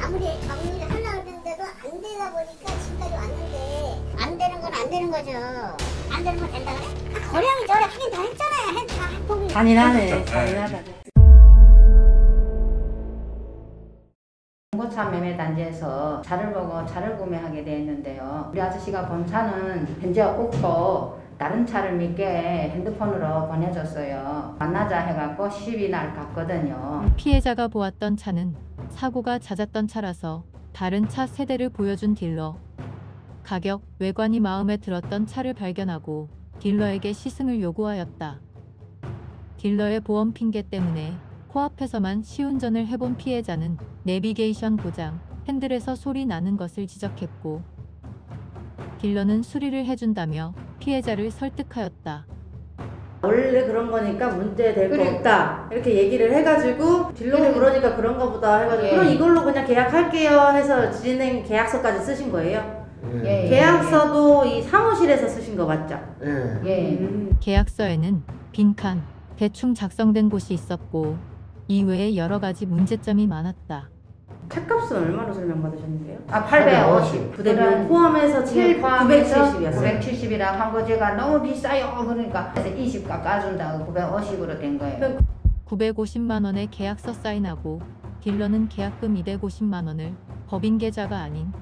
아무리 정리를 하려고 했는데도 안 되다 보니까 지금까지 왔는데 안 되는 건 안 되는 거죠. 안 되는 건 된다 그래? 거래하기 전에 하긴 다 했잖아요. 다 보기. 잔인하네. 잔인하다. 중고차 매매 단지에서 차를 보고 차를 구매하게 되었는데요. 우리 아저씨가 본 차는 현재 없고 다른 차를 몇 개 핸드폰으로 보내줬어요. 만나자 해갖고 10일 날 갔거든요. 피해자가 보았던 차는 사고가 잦았던 차라서 다른 차 세대를 보여준 딜러. 가격, 외관이 마음에 들었던 차를 발견하고 딜러에게 시승을 요구하였다. 딜러의 보험 핑계 때문에 코앞에서만 시운전을 해본 피해자는 내비게이션 고장, 핸들에서 소리 나는 것을 지적했고 딜러는 수리를 해준다며 피해자를 설득하였다. 원래 그런 거니까 문제될 거 없다 이렇게 얘기를 해가지고 딜러는 그러니까 그런가 보다 해가지고 예. 그럼 이걸로 그냥 계약할게요 해서 진행 계약서까지 쓰신 거예요? 예. 계약서도 이 사무실에서 쓰신 거 맞죠? 예. 계약서에는 빈칸, 대충 작성된 곳이 있었고 이외에 여러 가지 문제점이 많았다. 차값은 얼마로 설명받으셨는데요? 850. 부대비용 포함해서 970이었어요. 970이라 한 거 제가 너무 비싸요. 그러니까 그래서 20 깎아준다고 950으로 된 거예요. 950만 원의 계약서 사인하고 딜러는 계약금 250만 원을 법인 계좌가 아닌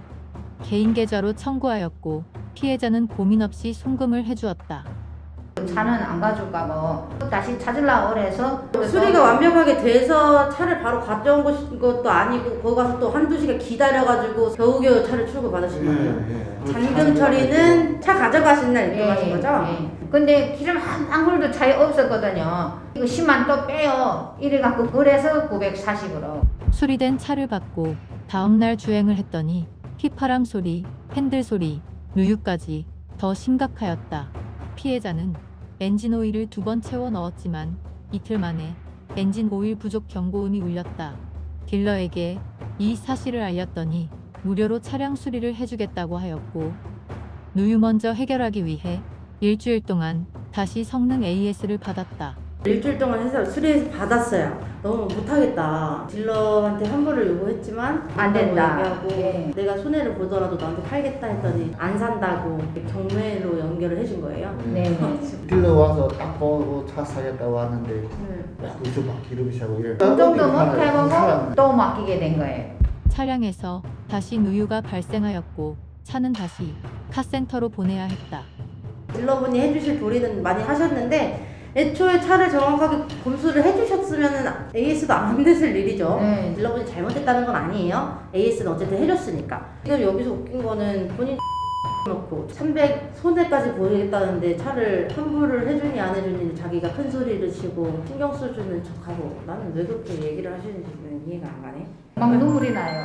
개인 계좌로 청구하였고 피해자는 고민 없이 송금을 해주었다. 차는 안 가져가고 다시 찾으려고 그래서 수리가 완벽하게 돼서 차를 바로 가져온 것도 아니고 거기 가서 또 한두 시간 기다려가지고 겨우겨우 차를 출고받으신 거예요. 잔금 처리는 차 가져가신 날 입금하신 거죠? 근데 기름 한 굴도 차이 없었거든요. 이거 10만 또 빼요. 이래갖고 그래서 940으로. 수리된 차를 받고 다음날 주행을 했더니 휘파람 소리, 핸들 소리, 누유까지 더 심각하였다. 피해자는 엔진 오일을 2번 채워 넣었지만 이틀 만에 엔진 오일 부족 경고음이 울렸다. 딜러에게 이 사실을 알렸더니 무료로 차량 수리를 해주겠다고 하였고 누유 먼저 해결하기 위해 일주일 동안 다시 성능 AS를 받았다. 일주일 동안 해서 수리해서 받았어요. 너무 못하겠다. 딜러한테 환불을 요구했지만 안 된다. 얘기하고 내가 손해를 보더라도 나한테 팔겠다 했더니 안 산다고 경매로 연결을 해준 거예요. 네. 딜러 와서 딱 보고 차 사겠다고 왔는데 여기서 막 기름이 차고 이래. 그 정도 못 해보고 또 맡기게 된 거예요. 차량에서 다시 누유가 발생하였고 차는 다시 카센터로 보내야 했다. 딜러분이 해주실 도리는 많이 하셨는데 애초에 차를 정확하게 검수를 해주셨으면 AS도 안 됐을 일이죠. 딜러분이 잘못했다는 건 아니에요. AS는 어쨌든 해줬으니까. 지금 여기서 웃긴 거는 본인 놓고 300 손해까지 보이겠다는데 차를 환불을 해주니 안 해주니 자기가 큰 소리를 치고 신경 써주는 척하고 나는 왜 그렇게 얘기를 하시는지는 이해가 안 가네. 막 눈물이 나요.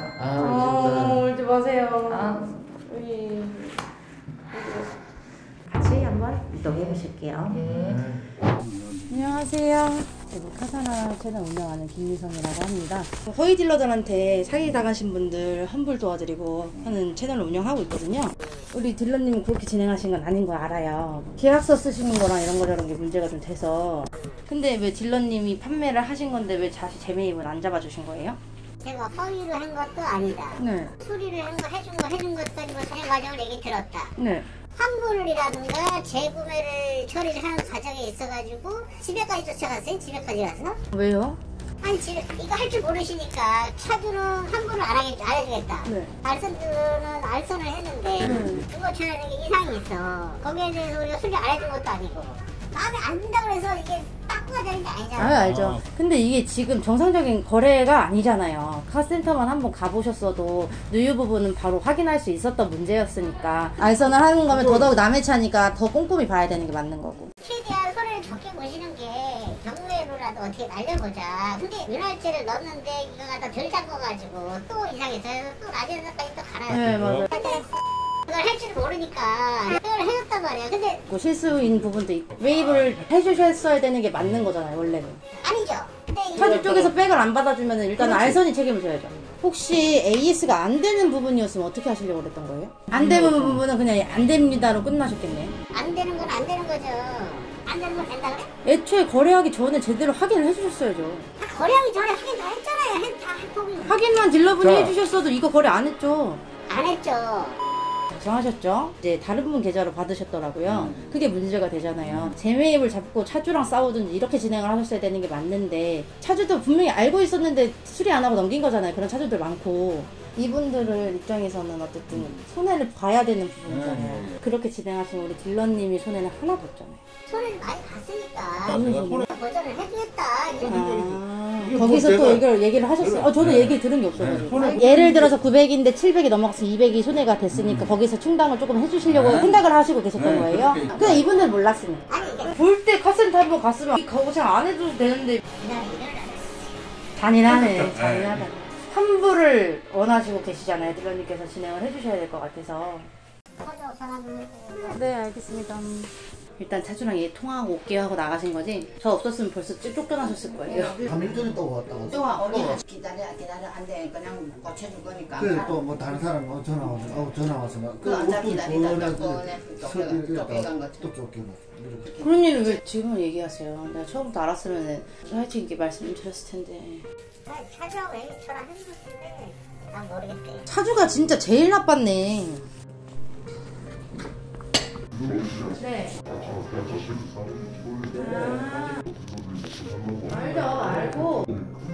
울지 마세요. 같이 한번 이동해 보실게요. 안녕하세요. 그리고 카사나 채널 운영하는 김미성이라고 합니다. 허위 딜러들한테 사기 당하신 분들 환불 도와드리고 하는 채널을 운영하고 있거든요. 우리 딜러님은 그렇게 진행하신 건 아닌 거 알아요. 계약서 쓰시는 거랑 이런 거 저런 게 문제가 좀 돼서. 근데 왜 딜러님이 판매를 하신 건데 왜 다시 재매입을 안 잡아주신 거예요? 제가 허위로 한 것도 아니다. 네. 수리를 한 거 해준 것까지 뭐 진행 과정을 얘기 들었다. 네. 환불이라든가 재구매를 처리를 하는 과정에 있어가지고 집에까지 쫓아갔어요. 집에까지 가서. 왜요? 아니 집에 이거 할 줄 모르시니까 차주는 환불을 안 해주겠다. 네. 알선주는 알선을 했는데 그거 처리하는 게 이상이 있어. 거기에 대해서 우리가 수리 안 해준 것도 아니고 마음에 안 든다고 해서 이게 바꾸어야 되는 게 아니잖아요. 알죠. 근데 이게 지금 정상적인 거래가 아니잖아요. 카센터만 한번 가보셨어도 누유 부분은 바로 확인할 수 있었던 문제였으니까 알선을 하는 거면 더더욱 남의 차니까 더 꼼꼼히 봐야 되는 게 맞는 거고. 최대한 손해를 적게 보시는 게 경매로라도 어떻게 날려보자. 근데 윤활제를 넣었는데 이거 갖다 덜 잠궈가지고 또 이상해서 또 라디오까지 또 갈아요. 네, 맞아요. 그걸 할 줄 모르니까 그걸 해줬단 말이야. 근데 실수인 부분도 있고 웨이브를 해주셨어야 되는 게 맞는 거잖아요, 원래는. 아니죠. 근데 차주 쪽에서 백을 안 받아주면 일단 알선이 책임을 져야죠. 혹시 AS가 안 되는 부분이었으면 어떻게 하시려고 그랬던 거예요? 안 되는 부분은 그냥 안 됩니다로 끝나셨겠네요. 안 되는 건 안 되는 거죠. 안 되는 건 된다 그래? 애초에 거래하기 전에 제대로 확인을 해주셨어야죠. 다 거래하기 전에 확인 다 했잖아요. 다 했고. 확인만 딜러분이 자. 해주셨어도 이거 거래 안 했죠. 안 했죠. 작성하셨죠? 이제 다른 분 계좌로 받으셨더라고요. 그게 문제가 되잖아요. 재매입을 잡고 차주랑 싸우든지 이렇게 진행을 하셨어야 되는 게 맞는데 차주도 분명히 알고 있었는데 수리 안 하고 넘긴 거잖아요. 그런 차주들 많고. 이분들 입장에서는 어쨌든 손해를 봐야 되는 부분이잖아요. 그렇게 진행하신 우리 딜러님이 손해는 하나도 없잖아요. 손해를 많이 봤으니까. 어느 정도? 버전을 해주겠다. 이게 거기서 뭐 또 내가- 이걸 얘기를 하셨어요. 저도 얘기 들은 게 없어가지고. 손해- 예를 들어서 900인데 700이 넘어가서 200이 손해가 됐으니까 거기서 충당을 조금 해주시려고 생각을 하시고 계셨던 거예요. 그렇게 근데 이분들 몰랐으니까. 아니 이게 볼 때 카센터 한번 갔으면 이 거부장 안 해줘도 되는데 그냥 일을 안 했어. 잔인하네. 잔인하다. 환불을 원하시고 계시잖아요. 딜러님께서 진행을 해주셔야 될 것 같아서. 커져 전화를 네, 알겠습니다. 일단 차주랑 얘 통화하고 올게요 하고 나가신 거지? 저 없었으면 벌써 쫓겨나셨을 거예요. 3일 전에 또 왔다가 또와 어디 기다려 안 돼. 그냥 고쳐줄 거니까. 그래 또 뭐 다른 사람 전화 와서 전화 와서 그 앉아 기다리다가 쫓겨간 거죠. 또 쫓겨났어. 이렇게. 그런 일을 왜 지금 얘기하세요? 내가 처음부터 알았으면 하여튼 이렇게 말씀드렸을 텐데. 차주하고 애기 전화 해주셨는데 난 모르겠대. 차주가 진짜 제일 나빴네. 네. 알죠, 알고.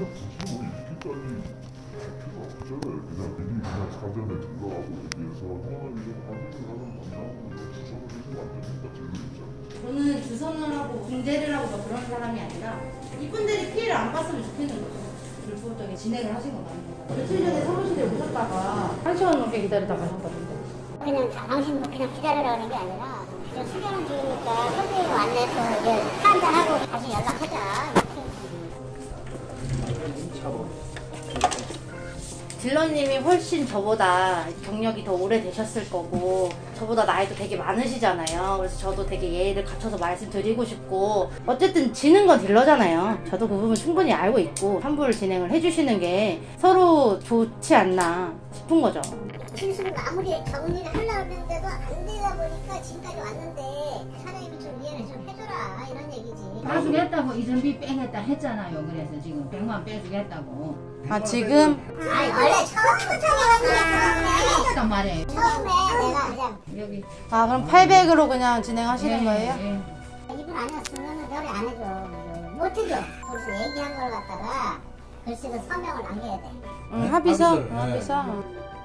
저는 주선을 하고 중재를 하고 뭐 그런 사람이 아니라 이분들이 피해를 안 봤으면 좋겠는 거죠. 불법적인 진행을 하신 건 아니고. 며칠 전에 사무실에 오셨다가 1시간 넘게 기다리다가 가셨거든요. 그냥 당신 뭐 그냥 기다리라는 게 아니라 그냥 수경은 중이니까 선생님 안내서 이제 한잔하고 다시 연락하자. 딜러님이 훨씬 저보다 경력이 더 오래되셨을 거고 저보다 나이도 되게 많으시잖아요. 그래서 저도 되게 예의를 갖춰서 말씀드리고 싶고 어쨌든 지는 건 딜러잖아요. 저도 그 부분 충분히 알고 있고 환불 진행을 해주시는 게 서로 좋지 않나 싶은 거죠. 실수를 아무리 정리를 하려고 했는데도 안 되다 보니까 지금까지 왔는데 사장님이 좀 이해를 좀 해줘라 이런 얘기지. 빼주겠다고 이전비 빼겠다 했잖아요. 그래서 지금 100만 빼주겠다고. 아 지금? 아니 원래 처음부터 그런 했단 말이에요. 처음에 내가 그냥 여기. 아 그럼 800으로 그냥 진행하시는 거예요? 예. 이분 아니었으면 노래 안 해줘. 못 해줘. 거기서 얘기한 걸 갖다가 글씨도 서명을 남겨야 돼. 응, 합의서? 합의서, 네. 합의서?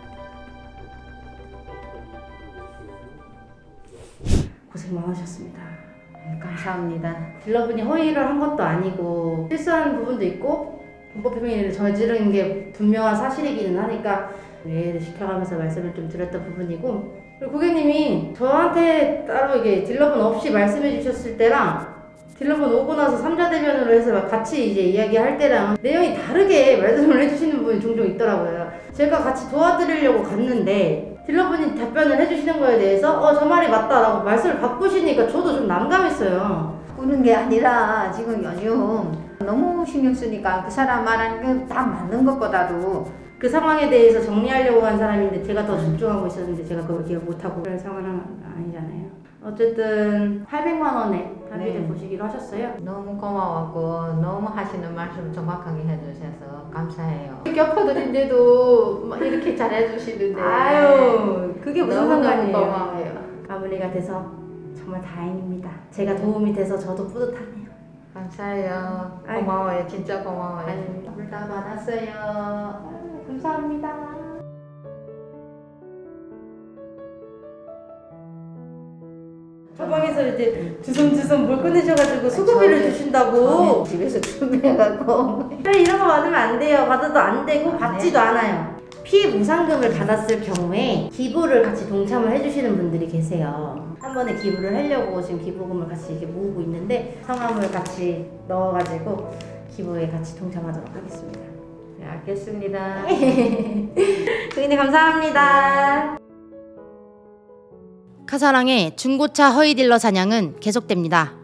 고생 많으셨습니다. 감사합니다. 딜러분이 허위를 한 것도 아니고 실수한 부분도 있고 불법행위를 저지른 게 분명한 사실이기는 하니까 이해를 시켜가면서 말씀을 좀 드렸던 부분이고 그리고 고객님이 저한테 따로 이게 딜러분 없이 말씀해 주셨을 때랑 딜러분 오고 나서 3자 대면으로 해서 막 같이 이제 이야기할 때랑 내용이 다르게 말씀을 해주시는 부분이 종종 있더라고요. 제가 같이 도와드리려고 갔는데 딜러분이 답변을 해주시는 거에 대해서 저 말이 맞다라고 말씀을 바꾸시니까 저도 좀 난감했어요. 꾸는 게 아니라 지금 요즘 너무 신경 쓰니까 그 사람 말하는 게 다 맞는 것보다도 그 상황에 대해서 정리하려고 한 사람인데 제가 더 집중하고 있었는데 제가 그걸 기억 못하고 그런 상황은 아니잖아요. 어쨌든 800만 원에 합의를 네. 보시기로 하셨어요. 너무 고마웠고 너무 하시는 말씀 정확하게 해주셔서 감사해요. 이렇게 엎어드린데도 막 이렇게 잘해주시는데 아유 그게 무슨 너무너무 상관이에요. 고마워요. 마무리가 돼서 정말 다행입니다. 제가 도움이 돼서 저도 뿌듯하네요. 감사해요. 아이고. 고마워요. 진짜 고마워요. 아유, 다 받았어요. 아유, 감사합니다. 처방에서 이제 주섬주섬 뭘 꺼내셔가지고 수고비를 주신다고. 집에서 준비해갖고 이런 거 받으면 안 돼요. 받아도 안 되고 받지도 않아요. 피해 보상금을 받았을 경우에 기부를 같이 동참을 해주시는 분들이 계세요. 한 번에 기부를 하려고 지금 기부금을 같이 이렇게 모으고 있는데 성함을 같이 넣어가지고 기부에 같이 동참하도록 하겠습니다. 네, 알겠습니다. 고객님 감사합니다. 카사랑의 중고차 허위 딜러 사냥은 계속됩니다.